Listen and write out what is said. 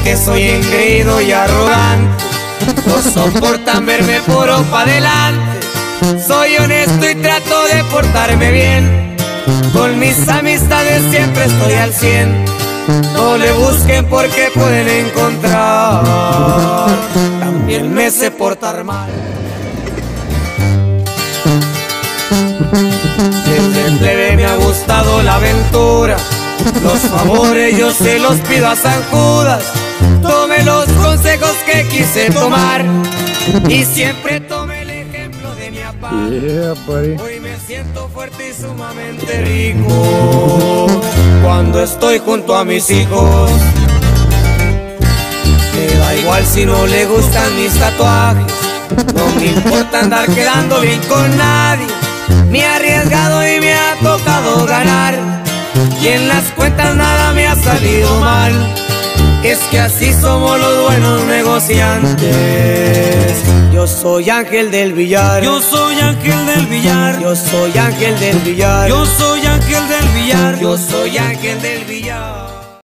que soy engreído y arrogante, no soportan verme puro pa' adelante. Soy honesto y trato de portarme bien, con mis amistades siempre estoy al 100. No le busquen porque pueden encontrar, también me sé portar mal. Desde el plebe me ha gustado la aventura, los favores yo se los pido a San Judas. Tome los consejos que quise tomar y siempre tome el ejemplo de mi papá. Hoy me siento fuerte y sumamente rico cuando estoy junto a mis hijos. Me da igual si no le gustan mis tatuajes, no me importa andar quedando bien con nadie. Me he arriesgado y me ha tocado ganar, y en las cuentas nada me ha salido mal. Es que así somos los buenos negociantes. Yo soy Ángel del Villar, yo soy Ángel del Villar, yo soy Ángel del Villar, yo soy Ángel del Villar, yo soy Ángel del Villar.